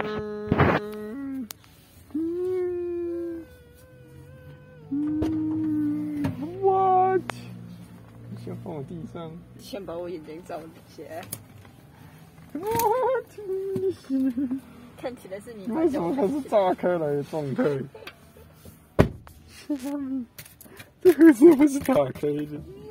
What？ 你先放我地上。 先把我眼睛罩起来。 What？ 看起来是你。 为什么它是炸开来的状态？这个是不是打开的？